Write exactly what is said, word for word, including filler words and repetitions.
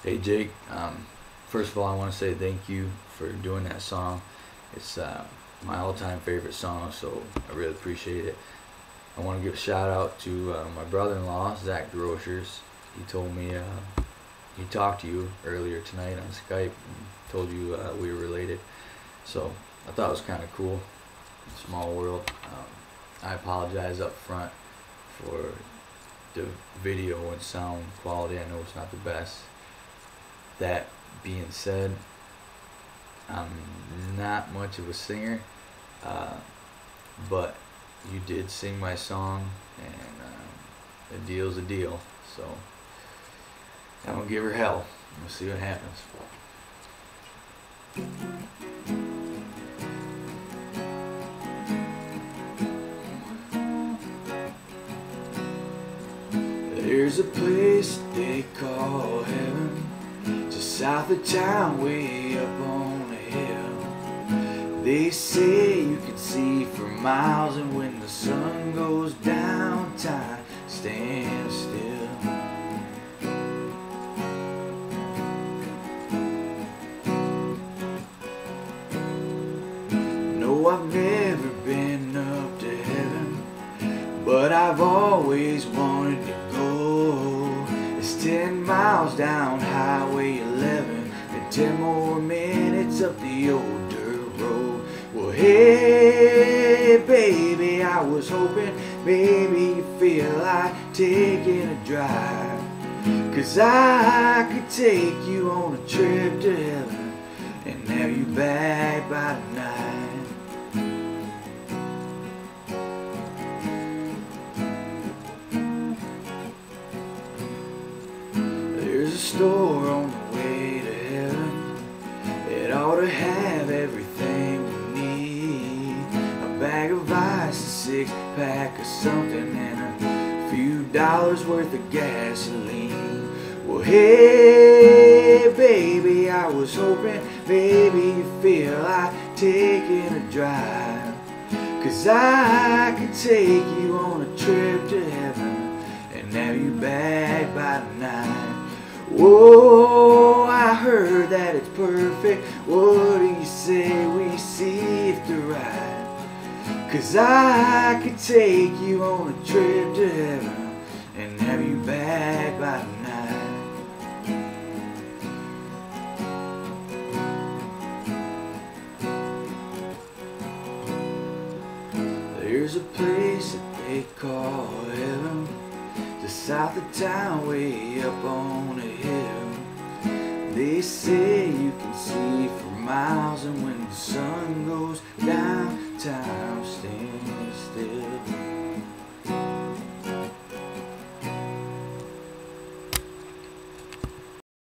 Hey Jake, um, first of all I want to say thank you for doing that song. It's uh, my all-time favorite song, so I really appreciate it. I want to give a shout out to uh, my brother-in-law, Zach Grocers. He told me uh, he talked to you earlier tonight on Skype and told you uh, we were related. So I thought it was kind of cool. Small world. Um, I apologize up front for the video and sound quality. I know it's not the best. That being said, I'm not much of a singer, uh, but you did sing my song, and um, a deal's a deal. So I'm gonna give her hell. We'll see what happens. There's a place they call heaven, just south of town, way up on a hill. They say you can see for miles, and when the sun goes down, time stands still. No, I've never been up to heaven, but I've always wanted to go. It's ten miles down Highway eleven and ten more minutes up the old dirt road. Well, hey baby, I was hoping maybe you feel like taking a drive, 'cause I could take you on a trip to heaven and have you back by tonight. There's a store on the way to heaven. It ought to have everything we need. A bag of ice, a six pack of something, and a few dollars worth of gasoline. Well, hey baby, I was hoping maybe you feel like taking a drive, 'cause I could take you on a trip to heaven and have you back by tonight. Whoa, I heard that it's perfect. What do you say we see if they're right? 'Cause I could take you on a trip to heaven and have you back by tonight. There's a place that they call heaven, just south of town, way up on a hill. They say you can see for miles, and when the sun goes down, time